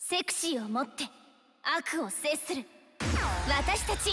セクシーをもって悪を制する私たちセクシーギルテ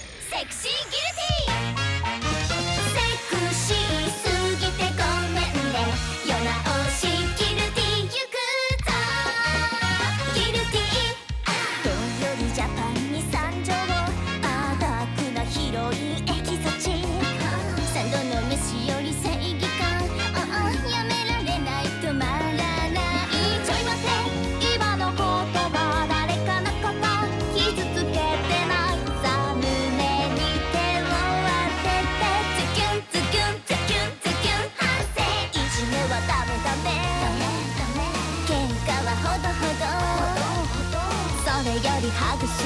ィ。セクシーすぎてごめんね、世直しギルティ行くぞ。ギルティどんよりジャパンに参上、アダークなヒロインエキゾチック、三度の飯より正義感、やめられない止まらない。ちょい待って、今の言葉誰かのこと傷つけてない？さ胸に手を当ててズキュンズキュンズキュンズキュン反省。いじめはダメダメ喧嘩はほどほど、それよりハグし